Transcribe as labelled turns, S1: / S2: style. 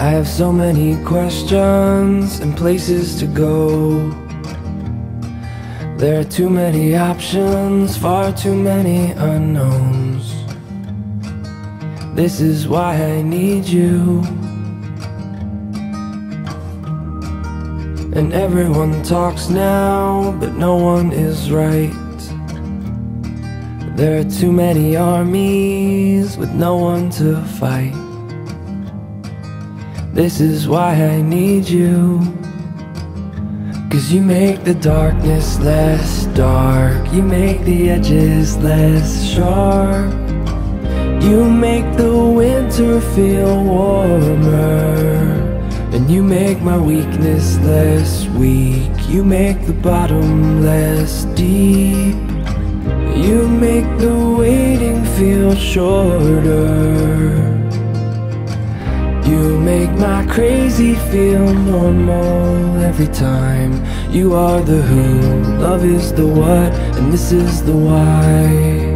S1: I have so many questions and places to go. There are too many options, far too many unknowns. This is why I need you. And everyone talks now, but no one is right. There are too many armies with no one to fight. This is why I need you. 'Cause you make the darkness less dark, you make the edges less sharp, you make the winter feel warmer, and you make my weakness less weak. You make the bottom less deep. You make the waiting feel shorter. You make my crazy feel normal every time. You are the who, love is the what, and this is the why.